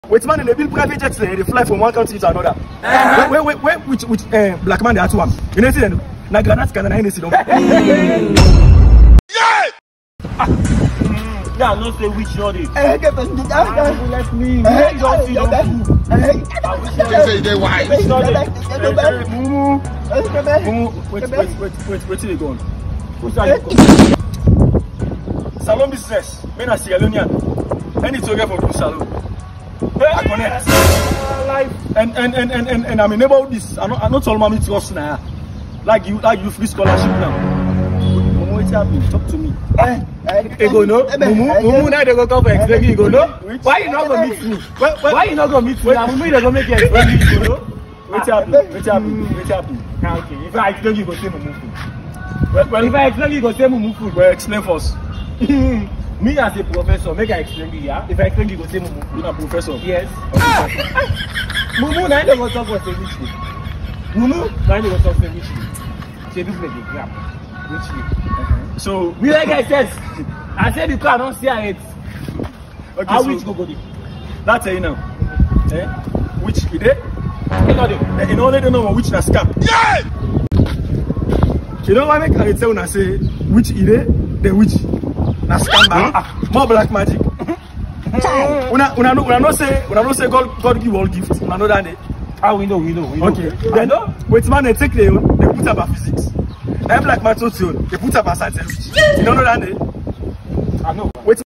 Wait, man, in the build private jets, they fly from one country to another. Which black man they had to one. You know, see them. Na granats can I see them. Yeah, not say which shot it. Let me. Say they wise. Wait till they go on. Salon business. Men are Sierra Leonean. I need to get for do salon. I connect. And I'm a neighbor with this. I'm not all mommy trust now. Like you free scholarship now. Talk to me. They go no. Mumu now they go come for explain. You go no. Why you not gonna meet me? Why you not gonna meet me? Mumu they gonna make you explain. You go no. Wait happen. Okay. If I explain you go say Mumu food. Well, if I explain you go say Mumu food. Well, explain first. Me as a professor, make I explain you, yeah? If I explain you go say Mumu. You a professor? Yes. Mumu now they go talk for which way? Mumu now they go talk for which way? Say this make a grab. Which way? So me like I said the car don't see it. Okay, how so which go there? That's it now. Which it is? You know they don't know which na scam. Yeah! You know why make I tell una say which it is, then which na scam ba? More black magic. Una no say God give all gifts. Una know that. Ah, we know. Okay. Then wait man, they take they put up a physics. That black man told you they put up a science. You don't know that. I know. Wait.